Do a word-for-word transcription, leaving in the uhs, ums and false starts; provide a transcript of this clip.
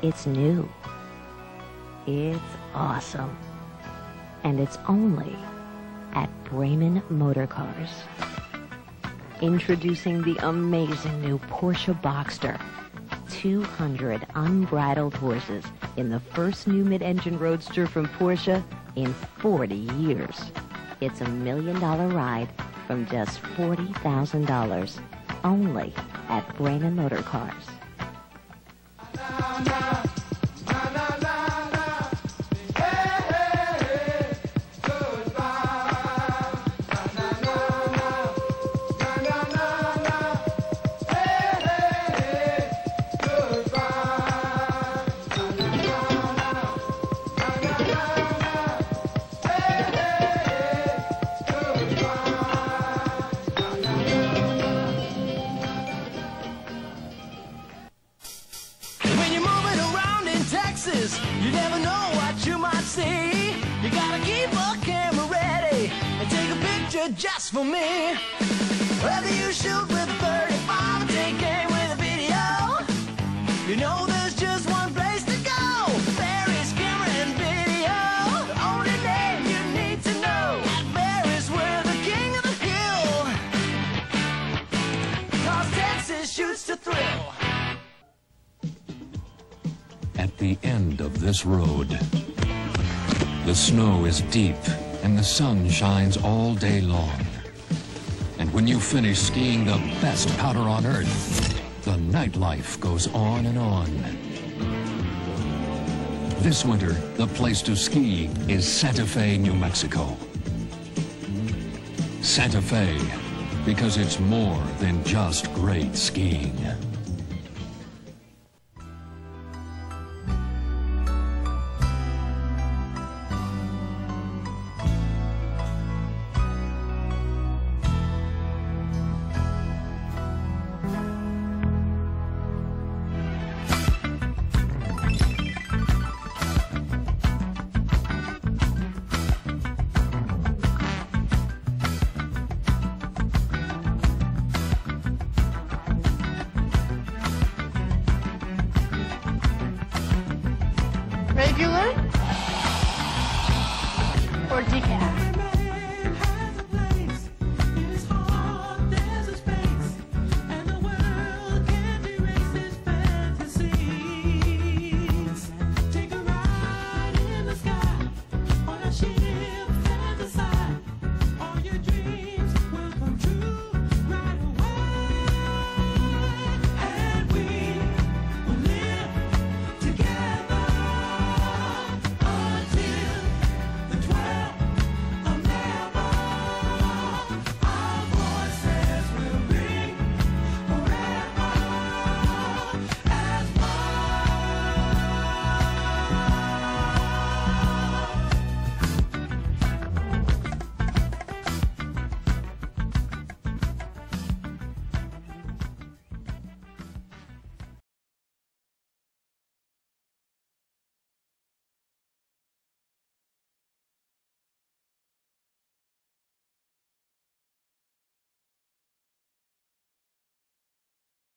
It's new. It's awesome. And it's only at Bremen Motor Cars. Introducing the amazing new Porsche Boxster. two hundred unbridled horses in the first new mid-engine roadster from Porsche in forty years. It's a million dollar ride from just forty thousand dollars. Only at Bremen Motor Cars. You never know what you might see. You gotta keep a camera ready and take a picture just for me. Whether you shoot with a thirty-five or take aim with a video, you know there's just one place to go. Barry's Camera and Video. The only name you need to know. Barry's, we're the king of the hill. Cause Texas shoots to thrill. At the end of this road, the snow is deep and the sun shines all day long. And when you finish skiing the best powder on earth, the nightlife goes on and on. This winter, the place to ski is Santa Fe, New Mexico. Santa Fe, because it's more than just great skiing.